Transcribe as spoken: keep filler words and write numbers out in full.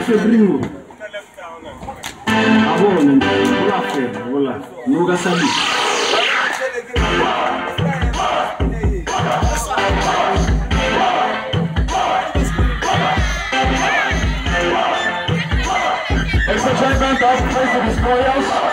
febrinho. Abone, vula febra, vula. Nuga sabi. Esse é o encanto, as coisas dos